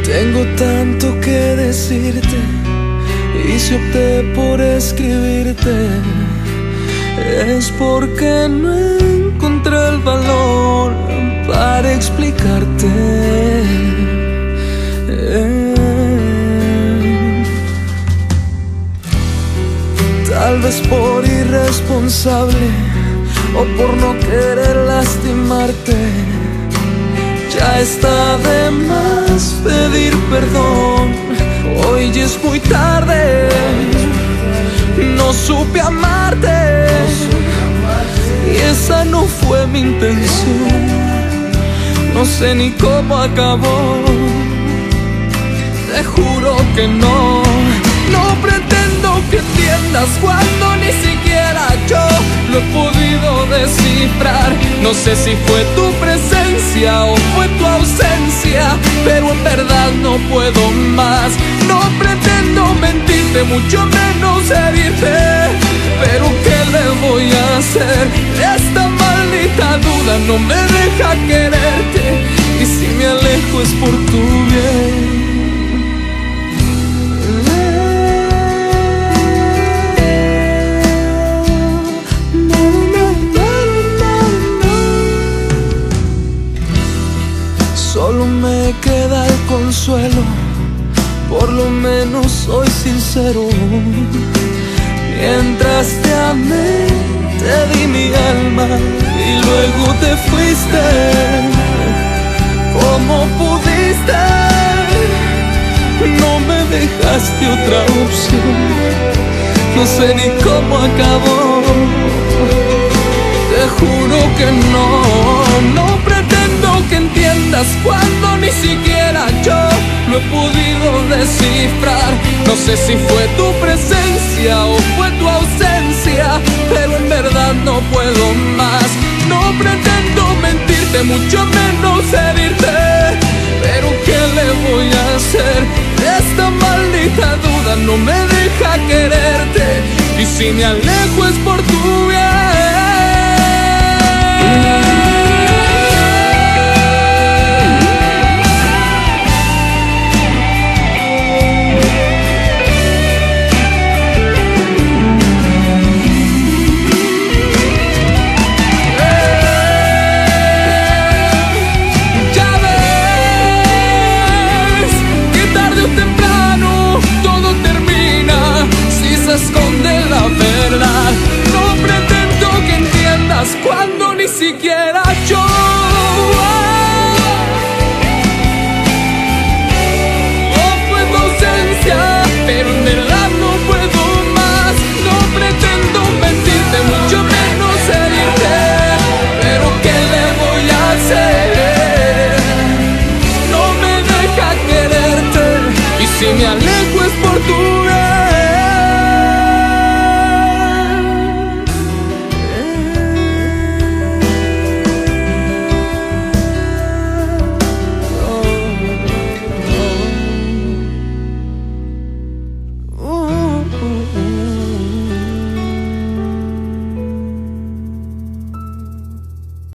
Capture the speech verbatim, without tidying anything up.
Tengo tanto que decirte y si opté por escribirte es porque no encontré el valor para explicarte. Tal vez por irresponsable o por no querer lastimarte, ya está de más pedir perdón. Hoy ya es muy tarde, no supe amarte y esa no fue mi intención. No sé ni cómo acabó, te juro que no. No pretendo que entiendas cuando ni siquiera yo lo he podido descifrar. No sé si fue tu presencia o fue tu ausencia, pero en verdad no puedo más. No pretendo mentirte, mucho menos herirte, pero ¿qué le voy a hacer? Esta maldita duda no me deja quererte, y si me alejo es por tu bien. Solo me queda el consuelo, por lo menos soy sincero. Mientras te amé, te di mi alma y luego te fuiste. ¿Cómo pudiste? No me dejaste otra opción. No sé ni cómo acabó, te juro que no. No pretendo que entiendas cuando ni siquiera yo lo he podido descifrar. No sé si fue tu presencia o fue tu ausencia, pero en verdad no puedo más. No pretendo mentirte, mucho menos herirte, pero ¿qué le voy a hacer? Esta maldita duda no me deja quererte, y si me alejo es por tu